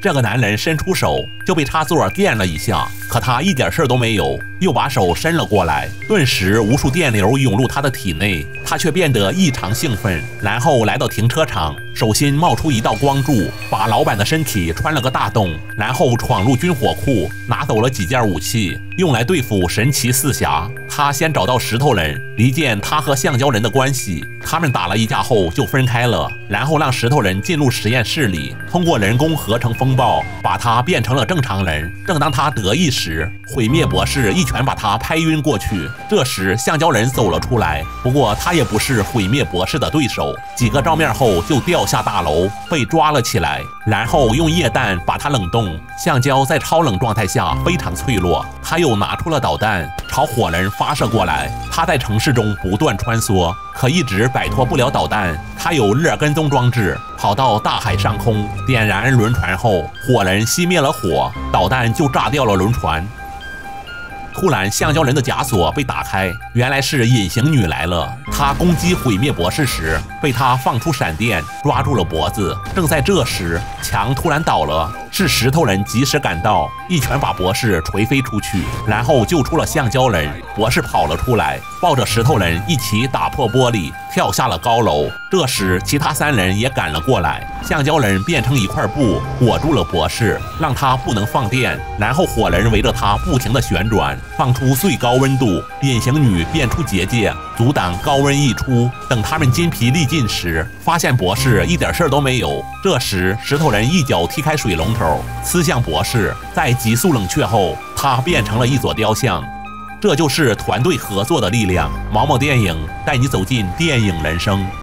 这个男人伸出手就被插座电了一下，可他一点事儿都没有，又把手伸了过来，顿时无数电流涌入他的体内，他却变得异常兴奋。然后来到停车场，手心冒出一道光柱，把老板的身体穿了个大洞，然后闯入军火库，拿走了几件武器，用来对付神奇四侠。他先找到石头人，离间他和橡胶人的关系，他们打了一架后就分开了，然后让石头人进入实验室里，通过人工合成风暴把他变成了正常人。正当他得意时，毁灭博士一拳把他拍晕过去。这时橡胶人走了出来，不过他也不是毁灭博士的对手，几个照面后就掉下大楼，被抓了起来，然后用液弹把他冷冻。橡胶在超冷状态下非常脆弱，他又拿出了导弹朝火人发射过来。他在城市中不断穿梭，可一直摆脱不了导弹。他有热跟踪装置，跑到大海上空，点燃轮船后，火人熄灭了火，导弹就炸掉了轮船。突然，橡胶人的枷锁被打开，原来是隐形女来了。她攻击毁灭博士时，被他放出闪电抓住了脖子。正在这时，墙突然倒了，是石头人及时赶到，一拳把博士锤飞出去，然后救出了橡胶人。博士跑了出来，抱着石头人一起打破玻璃，跳下了高楼。这时，其他3人也赶了过来，橡胶人变成一块布裹住了博士，让他不能放电，然后火人围着他不停地旋转，放出最高温度。隐形女变出结界，阻挡高温溢出。等他们筋疲力尽时，发现博士一点事儿都没有。这时，石头人一脚踢开水龙头，呲向博士，在急速冷却后，他变成了一座雕像。这就是团队合作的力量。毛毛电影带你走进电影人生。